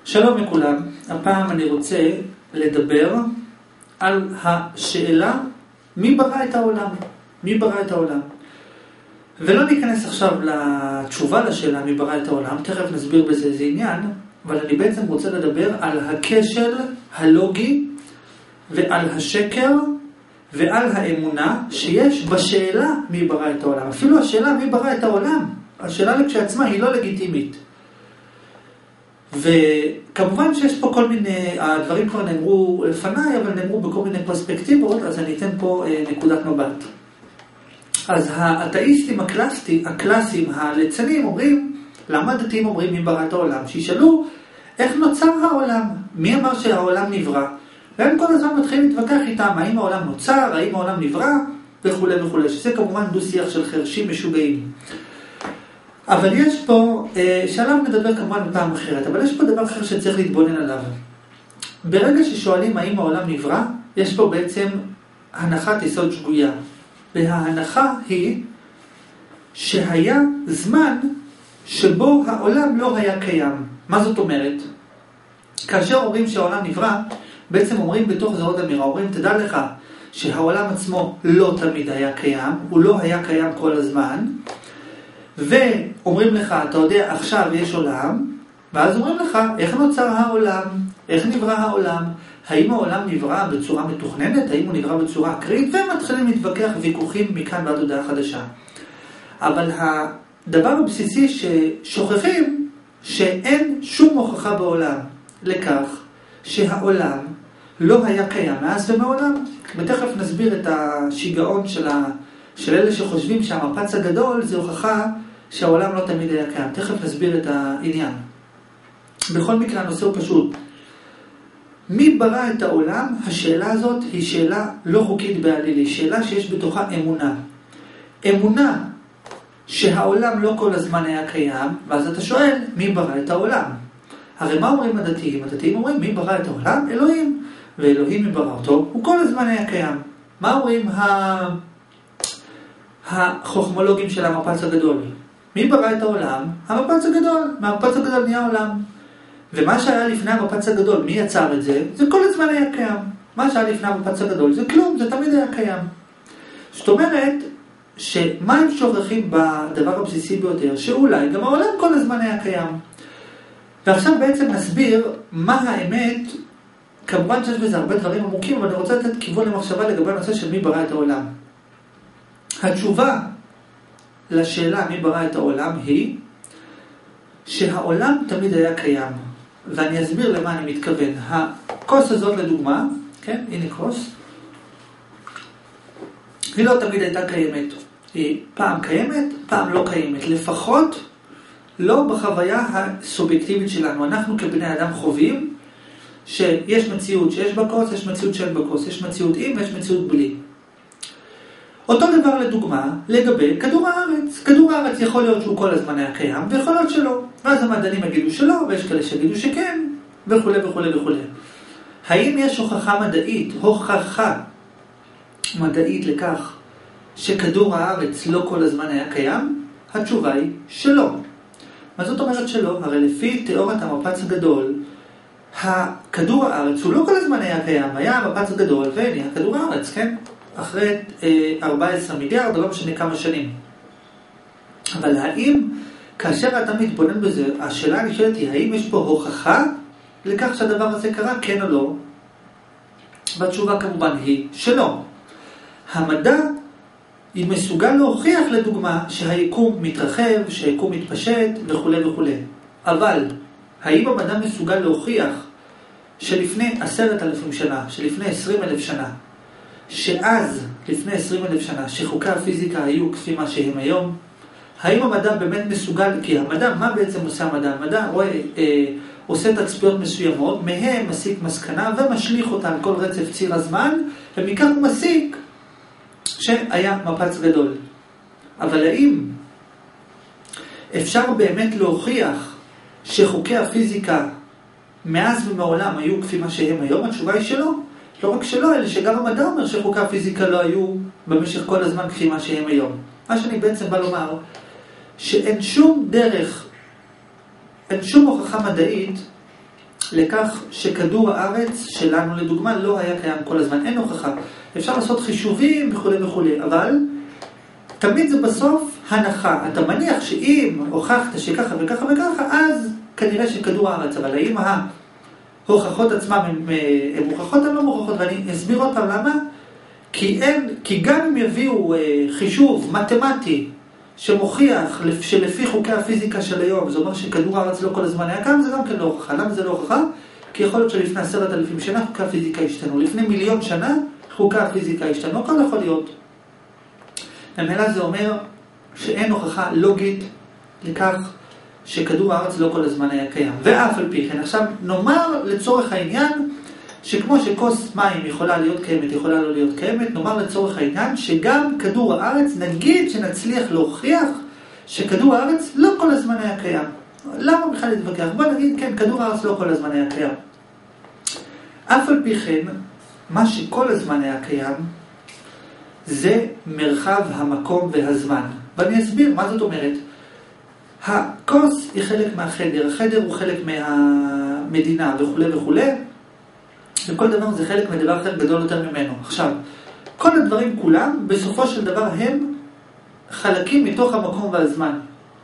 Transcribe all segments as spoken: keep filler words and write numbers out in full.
שלום לכולם, הפעם אני רוצה לדבר על השאלה מי ברא את העולם? מי ברא את העולם? ולא ניכנס עכשיו לתשובה לשאלה מי ברא את העולם, תכף נסביר בזה איזה עניין, אבל אני בעצם רוצה לדבר על הכשל הלוגי ועל השקר ועל האמונה שיש בשאלה מי ברא את העולם. אפילו השאלה מי ברא את העולם, השאלה לכשעצמה היא לא לגיטימית. וכמובן שיש פה כל מיני, הדברים כבר נאמרו לפניי, אבל נאמרו בכל מיני פרספקטיבות, אז אני אתן פה נקודת מבט. אז האתאיסטים הקלאסיים, הקלאסיים, הליצנים אומרים, למה הדתיים אומרים מי ברא את העולם? שישאלו איך נוצר העולם? מי אמר שהעולם נברא? והם כל הזמן מתחילים להתווכח איתם, האם העולם נוצר, האם העולם נברא, וכו' וכו'. שזה כמובן דו שיח של חרשים משוגעים. אבל יש פה, שעליו נדבר כמובן בפעם אחרת, אבל יש פה דבר אחר שצריך להתבונן עליו. ברגע ששואלים האם העולם נברא, יש פה בעצם הנחת יסוד שגויה. וההנחה היא שהיה זמן שבו העולם לא היה קיים. מה זאת אומרת? כאשר אומרים שהעולם נברא, בעצם אומרים בתוך זה עוד אמירה, אומרים תדע לך שהעולם עצמו לא תמיד היה קיים, הוא לא היה קיים כל הזמן, ואומרים לך, אתה יודע, עכשיו יש עולם, ואז אומרים לך, איך נוצר העולם? איך נברא העולם? האם העולם נברא בצורה מתוכננת? האם הוא נברא בצורה אקראית? ומתחילים להתווכח ויכוחים מכאן ועד הודעה חדשה. אבל הדבר הבסיסי ששוכחים, שאין שום הוכחה בעולם לכך שהעולם לא היה קיים מאז ומעולם. ותכף נסביר את השיגעון של, ה... של אלה שחושבים שהמפץ הגדול זה הוכחה שהעולם לא תמיד היה קיים. תכף נסביר את העניין. בכל מקרה הנושא הוא פשוט. מי ברא את העולם? השאלה הזאת היא שאלה לא חוקית בעליל, היא שאלה שיש בתוכה אמונה. אמונה שהעולם לא כל הזמן היה קיים, ואז אתה שואל מי ברא את העולם? הרי מה אומרים הדתיים? הדתיים אומרים מי ברא את העולם? אלוהים. ואלוהים מי ברא אותו? הוא כל הזמן היה קיים. מה אומרים ה... החוכמולוגים של המפץ הגדול? מי ברא את העולם? המפץ הגדול. מהמפץ הגדול נהיה העולם. ומה שהיה לפני המפץ הגדול, מי יצר את זה? זה כל הזמן היה קיים. מה שהיה לפני המפץ הגדול זה כלום, זה תמיד היה קיים. זאת אומרת, שמה הם שוכחים בדבר הבסיסי ביותר? שאולי גם העולם כל הזמן היה קיים. ועכשיו בעצם נסביר מה האמת. כמובן שיש בזה הרבה דברים עמוקים, אבל אני רוצה לתת כיוון למחשבה לגבי הנושא של מי ברא את העולם. התשובה לשאלה מי ברא את העולם היא שהעולם תמיד היה קיים. ואני אסביר למה אני מתכוון. הכוס הזאת לדוגמה, כן, הנה כוס, היא לא תמיד הייתה קיימת. היא פעם קיימת, פעם לא קיימת. לפחות לא בחוויה הסובייקטיבית שלנו. אנחנו כבני אדם חווים שיש מציאות שיש בכוס, יש מציאות שאין בכוס, יש מציאות עם ויש מציאות בלי. אותו דבר לדוגמה לגבי כדור הארץ. כדור הארץ יכול להיות שהוא כל הזמן היה קיים, ויכול להיות שלא. ואז המדענים יגידו שלא, ויש כאלה שיגידו שכן, וכו' וכו' וכו'. האם יש הוכחה מדעית, הוכחה מדעית לכך שכדור הארץ לא כל הזמן היה קיים? התשובה היא שלא. מה זאת אומרת שלא? הרי לפי תיאוריית המפץ הגדול, הכדור הארץ הוא לא כל הזמן היה קיים, היה המפץ הגדול ונהיה כדור הארץ, כן? אחרי אה, ארבע עשרה מיליארד, לא משנה כמה שנים. אבל האם, כאשר אתה מתבונן בזה, השאלה הנשאלת היא, האם יש פה הוכחה לכך שהדבר הזה קרה, כן או לא? והתשובה כמובן היא שלא. המדע היא מסוגל להוכיח לדוגמה שהיקום מתרחב, שהיקום מתפשט וכו' וכו'. אבל האם המדע מסוגל להוכיח שלפני עשרת אלפים שנה, שלפני עשרים אלף שנה, שאז, לפני עשרים אלף שנה, שחוקי הפיזיקה היו כפי מה שהם היום? האם המדע באמת מסוגל, כי המדע, מה בעצם עושה המדע? המדע רואה, אה, עושה תצפיות מסוימות, מהם מסיק מסקנה ומשליך אותה על כל רצף ציר הזמן, ומכך הוא מסיק שהיה מפץ גדול. אבל האם אפשר באמת להוכיח שחוקי הפיזיקה מאז ומעולם היו כפי מה שהם היום? התשובה היא שלא. לא רק שלא, אלא שגם המדע אומר שחוקי הפיזיקה לא היו במשך כל הזמן כפי מה שהם היום. מה שאני בעצם בא לומר, שאין שום דרך, אין שום הוכחה מדעית לכך שכדור הארץ שלנו לדוגמה לא היה קיים כל הזמן, אין הוכחה. אפשר לעשות חישובים וכו' וכו', אבל תמיד זה בסוף הנחה. אתה מניח שאם הוכחת שככה וככה וככה, אז כנראה שכדור הארץ, אבל האם ההוכחות עצמם הן מוכחות או לא מוכחות? ואני אסביר עוד פעם למה. כי, אין, כי גם אם יביאו חישוב מתמטי שמוכיח שלפי חוקי הפיזיקה של היום, זה אומר שכדור הארץ לא כל הזמן היה קם, זה גם כן לא הוכחה. למה זה לא הוכחה? כי יכול להיות שלפני עשרת אלפים שנה חוקי הפיזיקה השתנו. לפני מיליון שנה חוקי הפיזיקה השתנו. הכל יכול להיות. ממילא זה אומר שאין הוכחה לוגית לכך שכדור הארץ לא כל הזמן היה קיים. ואף על פי כן, עכשיו נאמר לצורך העניין, שכמו שכוס מים יכולה להיות קיימת, יכולה לא להיות קיימת, נאמר לצורך העניין שגם כדור הארץ, נגיד שנצליח להוכיח שכדור הארץ לא כל הזמן היה קיים. למה בכלל להתווכח? בוא נגיד, כן, כדור הארץ לא כל הזמן היה קיים. אף על פי כן, מה שכל הזמן היה קיים, זה מרחב המקום והזמן. ואני אסביר מה זאת אומרת. הכוס היא חלק מהחדר, החדר הוא חלק מהמדינה וכו' וכו'. וכל דבר זה חלק מדבר אחר גדול יותר ממנו. עכשיו, כל הדברים כולם, בסופו של דבר הם חלקים מתוך המקום והזמן.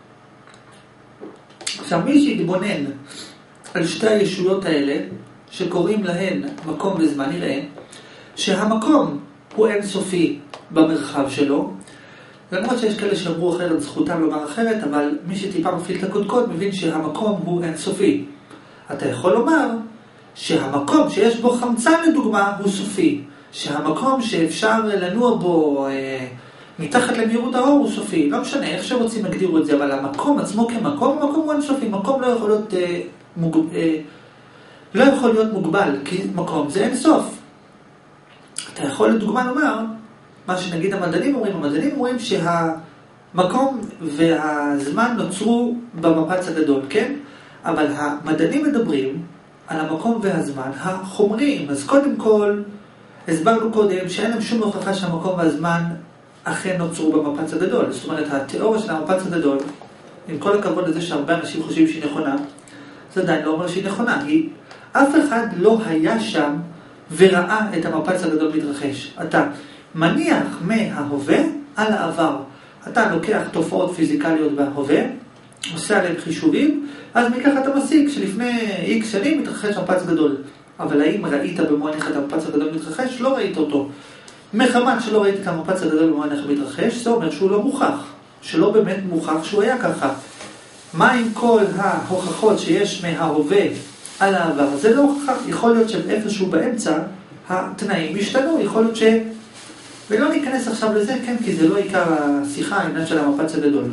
עכשיו, מי שיתבונן על שתי הישויות האלה, שקוראים להן מקום וזמן, נראה שהמקום הוא אינסופי במרחב שלו, למרות שיש כאלה שאמרו אחרת, זכותם לומר אחרת, אבל מי שטיפה מפעיל את הקודקוד מבין שהמקום הוא אינסופי. אתה יכול לומר שהמקום שיש בו חמצן לדוגמה הוא סופי, שהמקום שאפשר לנוע בו אה, מתחת למהירות האור הוא סופי, לא משנה איך שרוצים להגדירו את זה, אבל המקום עצמו כמקום, המקום הוא אינסופי, מקום לא יכול להיות, אה, מוג... אה, לא יכול להיות מוגבל, כי מקום זה אינסוף. אתה יכול לדוגמה לומר, מה שנגיד המדענים אומרים, המדענים אומרים שהמקום והזמן נוצרו במפץ הגדול, כן? אבל המדענים מדברים על המקום והזמן החומריים. אז קודם כל, הסברנו קודם שאין להם שום הוכחה שהמקום והזמן אכן נוצרו במפץ הגדול. זאת אומרת, התיאוריה של המפץ הגדול, עם כל הכבוד לזה שהרבה אנשים חושבים שהיא נכונה, זה עדיין לא אומר שהיא נכונה. היא, אף אחד לא היה שם וראה את המפץ הגדול מתרחש. אתה מניח מההווה על העבר. אתה לוקח תופעות פיזיקליות בהווה, עושה עליהם חישובים, אז מכך אתה מסיק שלפני איקס שנים מתרחש מפץ גדול. אבל האם ראית במו עיניך את המפץ הגדול מתרחש? לא ראית אותו. מחמת שלא ראית את המפץ הגדול במו עיניך מתרחש, זה אומר שהוא לא מוכח. שלא באמת מוכח שהוא היה ככה. מה עם כל ההוכחות שיש מההווה על העבר? זה לא הוכח. יכול להיות שאיפשהו באמצע התנאים השתנו. יכול להיות ש... ולא ניכנס עכשיו לזה, כן, כי זה לא עיקר השיחה, העניין של המפץ הגדול.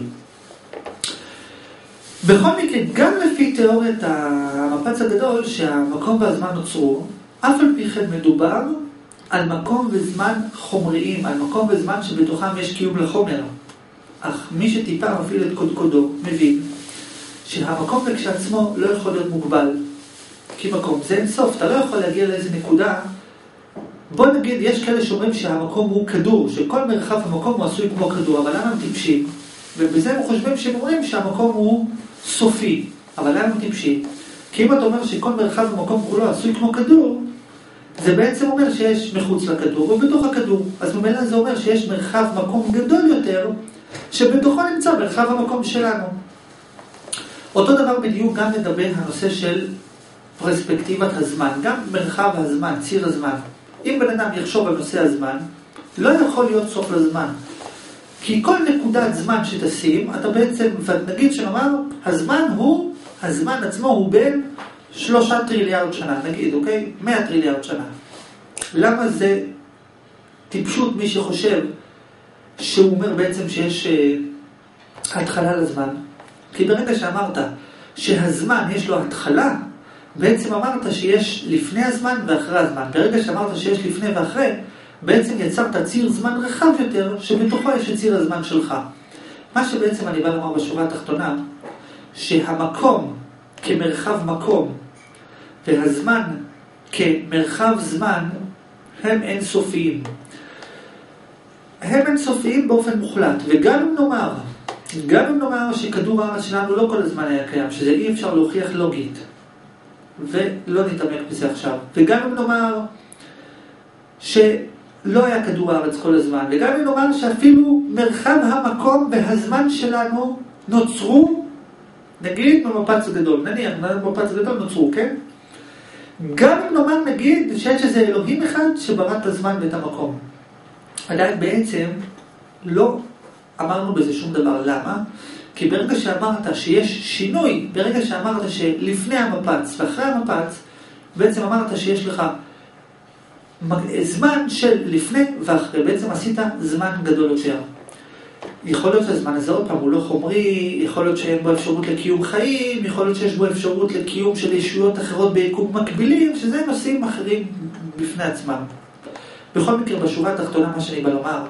בכל מקרה, גם לפי תיאוריית המפץ הגדול, שהמקום והזמן נוצרו, אף על פי כן מדובר על מקום וזמן חומריים, על מקום וזמן שבתוכם יש קיום לחומר. אך מי שטיפה מפעיל את קודקודו מבין שהמקום כשעצמו לא יכול להיות מוגבל. כי מקום זה אינסוף, אתה לא יכול להגיע לאיזה נקודה. בוא נגיד, יש כאלה שאומרים שהמקום הוא כדור, שכל מרחב המקום הוא עשוי כמו כדור, אבל למה הם טיפשים? ובזה הם חושבים שהם אומרים שהמקום הוא סופי, אבל למה הם טיפשים? כי אם אתה אומר שכל מרחב המקום כולו עשוי כמו כדור, זה בעצם אומר שיש מחוץ לכדור ובתוך הכדור. אז ממילא זה אומר שיש מרחב מקום גדול יותר, שבתוכו נמצא מרחב המקום שלנו. אותו דבר בדיוק גם לגבי הנושא של פרספקטיבת הזמן, גם מרחב הזמן, ציר הזמן. אם בן אדם יחשוב על נושא הזמן, לא יכול להיות סוף לזמן. כי כל נקודת זמן שתשים, אתה בעצם, נגיד שנאמר, הזמן הוא, הזמן עצמו הוא בין שלושה טריליארד שנה, נגיד, אוקיי? מאה טריליארד שנה. למה זה טיפשות מי שחושב שהוא אומר בעצם שיש uh, התחלה לזמן? כי ברגע שאמרת שהזמן יש לו התחלה, בעצם אמרת שיש לפני הזמן ואחרי הזמן. ברגע שאמרת שיש לפני ואחרי, בעצם יצרת ציר זמן רחב יותר, שבתוכו יש את ציר הזמן שלך. מה שבעצם אני בא לומר בשורה התחתונה, שהמקום כמרחב מקום, והזמן כמרחב זמן, הם אינסופיים. הם אינסופיים באופן מוחלט, וגם אם נאמר, גם אם נאמר שכדור הארץ שלנו לא כל הזמן היה קיים, שזה אי אפשר להוכיח לוגית, ולא נתעמק בזה עכשיו. וגם אם נאמר שלא היה כדור הארץ כל הזמן, וגם אם נאמר שאפילו מרחב המקום והזמן שלנו נוצרו, נגיד במפץ גדול, נניח במפץ גדול נוצרו, כן? גם אם נאמר נגיד שיש איזה אלוהים אחד שברא את הזמן ואת המקום. עדיין בעצם לא אמרנו בזה שום דבר. למה? כי ברגע שאמרת שיש שינוי, ברגע שאמרת שלפני המפץ ואחרי המפץ, בעצם אמרת שיש לך זמן של לפני ואחרי, בעצם עשית זמן גדול יותר. יכול להיות שהזמן הזה עוד פעם הוא לא חומרי, יכול להיות שאין בו אפשרות לקיום חיים, יכול להיות שיש בו אפשרות לקיום של ישויות אחרות ביקום מקבילים, שזה נושאים אחרים בפני עצמם. בכל מקרה, בשורה התחתונה, מה שאני בא לומר,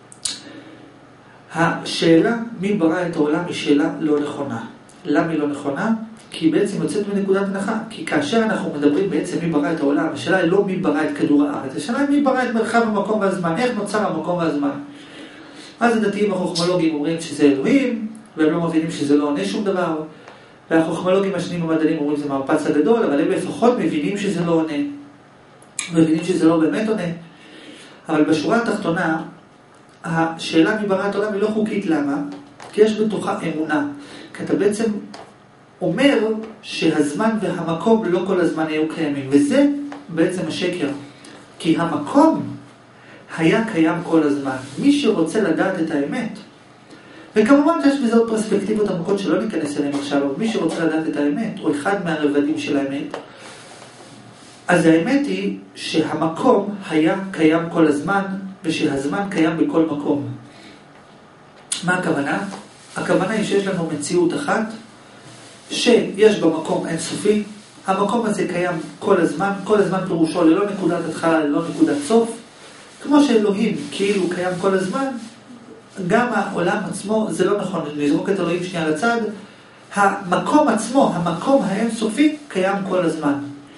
השאלה מי ברא את העולם היא שאלה לא נכונה. למה היא לא נכונה? כי היא בעצם יוצאת מנקודת הנחה. כי כאשר אנחנו מדברים בעצם מי ברא את העולם, השאלה היא לא מי ברא את כדור הארץ, השאלה היא מי ברא את מרחב המקום והזמן, איך נוצר המקום והזמן. אז הדתיים החוכמולוגים אומרים שזה אלוהים, והם לא מבינים שזה לא עונה שום דבר, והחוכמולוגים השניים המדענים אומרים שזה מרפץ הגדול, אבל הם לפחות מבינים שזה לא עונה, מבינים שזה לא באמת עונה. אבל בשורה התחתונה, השאלה מי ברא את העולם היא לא חוקית. למה? כי יש בתוכה אמונה. כי אתה בעצם אומר שהזמן והמקום לא כל הזמן היו קיימים, וזה בעצם השקר. כי המקום היה קיים כל הזמן. מי שרוצה לדעת את האמת, וכמובן שיש בזה עוד פרספקטיבות עמוקות שלא ניכנס אליהם עכשיו, אבל מי שרוצה לדעת את האמת, או אחד מהרבדים של האמת, אז האמת היא שהמקום היה קיים כל הזמן, ושהזמן קיים בכל מקום. מה הכוונה? הכוונה היא שיש לנו מציאות אחת, שיש במקום אינסופי, המקום הזה קיים כל הזמן, כל הזמן פירושו ללא נקודת התחלה, ללא נקודת סוף, כמו שאלוהים כאילו קיים כל הזמן, גם העולם עצמו, זה לא נכון, נזרוק את אלוהים שנייה לצד, המקום עצמו, המקום האינסופי, קיים כל הזמן.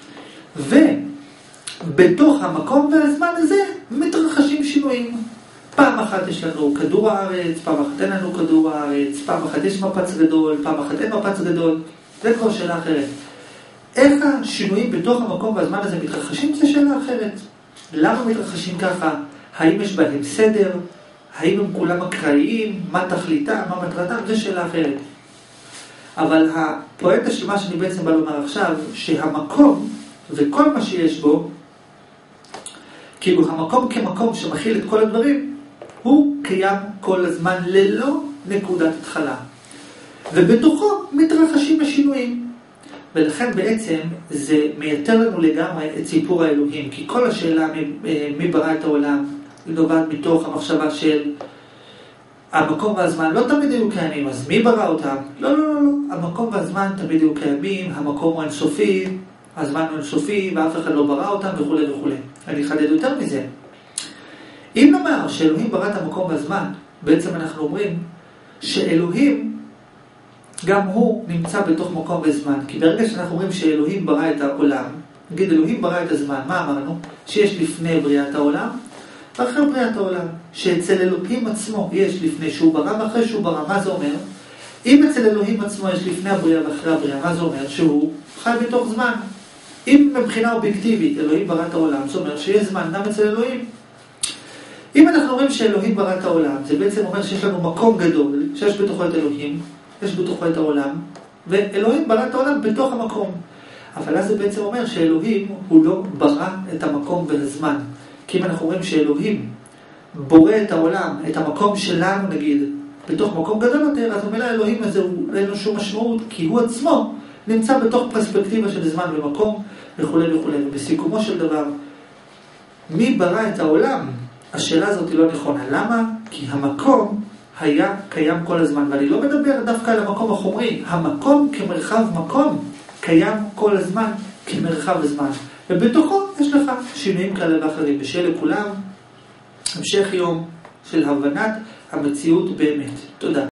ובתוך המקום והזמן הזה מתרחשים שינויים. פעם אחת יש לנו כדור הארץ, פעם אחת אין לנו כדור הארץ, פעם אחת יש מפץ גדול, פעם אחת אין מפץ גדול, זה כבר שאלה אחרת. איך השינויים בתוך המקום והזמן הזה מתרחשים? זה שאלה אחרת. למה מתרחשים ככה? האם יש בהם סדר? האם הם כולם אקראיים? מה תכליתם? מה מטרתם? זה שאלה אחרת. אבל הפואנטה של מה שאני בעצם בא לומר עכשיו, שהמקום וכל מה שיש בו, כאילו המקום כמקום שמכיל את כל הדברים, הוא קיים כל הזמן ללא נקודת התחלה. ובתוכו מתרחשים השינויים. ולכן בעצם זה מייתר לנו לגמרי את סיפור האלוהים. כי כל השאלה מי, מי ברא את העולם, היא נובעת מתוך המחשבה של המקום והזמן לא תמיד היו קיימים, אז מי ברא אותם? לא, לא, לא, לא. המקום והזמן תמיד היו קיימים, המקום הוא אינסופי, הזמן הוא אינסופי, ואף אחד לא ברא אותם וכו' וכו'. אני אחדד יותר מזה. אם נאמר שאלוהים ברא את המקום והזמן, בעצם אנחנו אומרים שאלוהים גם הוא נמצא בתוך מקום וזמן. כי ברגע שאנחנו אומרים שאלוהים ברא את העולם, נגיד אלוהים ברא את הזמן, מה אמרנו? שיש לפני בריאת העולם ואחרי בריאת העולם. שאצל אלוהים עצמו יש לפני שהוא ברא ואחרי שהוא ברא. מה זה אומר? אם אצל אלוהים עצמו יש לפני הבריאה ואחרי הבריאה, מה זה אומר? שהוא חי בתוך זמן. אם מבחינה אובייקטיבית אלוהים ברא את העולם, זה אומר שיש זמן גם אצל אלוהים. אם אנחנו אומרים שאלוהים ברא את העולם, זה בעצם אומר שיש לנו מקום גדול, שיש בתוכו את אלוהים, יש בתוכו את העולם, ואלוהים ברא את העולם בתוך המקום. אבל אז זה בעצם אומר שאלוהים הוא לא ברא את המקום והזמן. כי אם אנחנו אומרים שאלוהים בורא את העולם, את המקום שלנו נגיד, בתוך מקום גדול יותר, אז המילה אלוהים הזה הוא אין לו שום משמעות, כי הוא עצמו נמצא בתוך פרספקטיבה של זמן ומקום וכו' וכו'. ובסיכומו של דבר, מי ברא את העולם? השאלה הזאת היא לא נכונה. למה? כי המקום היה קיים כל הזמן, ואני לא מדבר דווקא על המקום החומרי. המקום כמרחב מקום קיים כל הזמן כמרחב הזמן. ובתוכו יש לך שינויים כאלה ואחרים. ושיהיה לכולם המשך יום של הבנת המציאות באמת. תודה.